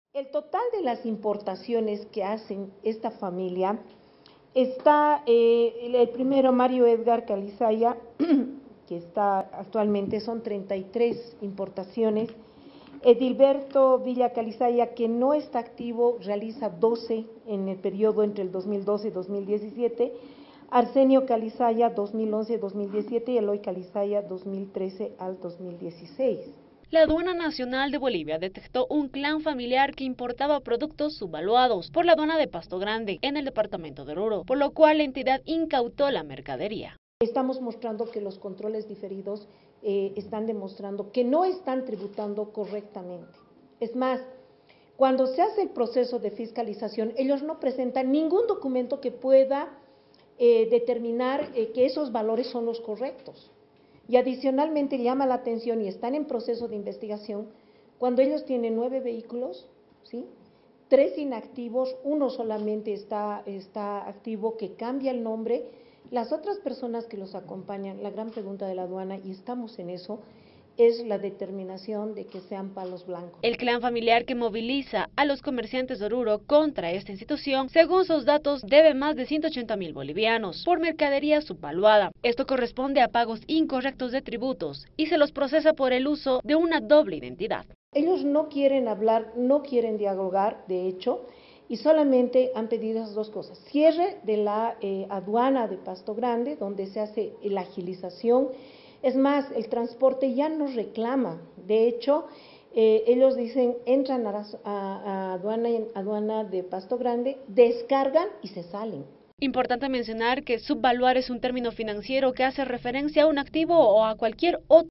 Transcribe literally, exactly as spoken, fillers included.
El total de las importaciones que hacen esta familia está, eh, el primero, Mario Edgar Calizaya, que está actualmente, son treinta y tres importaciones. Edilberto Villa Calizaya, que no está activo, realiza doce en el periodo entre el dos mil doce y dos mil diecisiete. Arsenio Calizaya, dos mil once a dos mil diecisiete, y Eloy Calizaya, dos mil trece al dos mil dieciséis. La Aduana Nacional de Bolivia detectó un clan familiar que importaba productos subvaluados por la aduana de Pasto Grande, en el departamento de Oruro, por lo cual la entidad incautó la mercadería. Estamos mostrando que los controles diferidos eh, están demostrando que no están tributando correctamente. Es más, cuando se hace el proceso de fiscalización, ellos no presentan ningún documento que pueda eh, determinar eh, que esos valores son los correctos. Y adicionalmente llama la atención, y están en proceso de investigación, cuando ellos tienen nueve vehículos, ¿sí?, tres inactivos, uno solamente está, está activo, que cambia el nombre. Las otras personas que los acompañan, la gran pregunta de la aduana, y estamos en eso, es la determinación de que sean palos blancos. El clan familiar que moviliza a los comerciantes de Oruro contra esta institución, según sus datos, debe más de ciento ochenta mil bolivianos por mercadería subvaluada. Esto corresponde a pagos incorrectos de tributos y se los procesa por el uso de una doble identidad. Ellos no quieren hablar, no quieren dialogar, de hecho, y solamente han pedido esas dos cosas: cierre de la eh, aduana de Pasto Grande, donde se hace la agilización. Es más, el transporte ya no reclama. De hecho, eh, ellos dicen, entran a, a, a aduana, aduana de Pasto Grande, descargan y se salen. Importante mencionar que subvaluar es un término financiero que hace referencia a un activo o a cualquier otro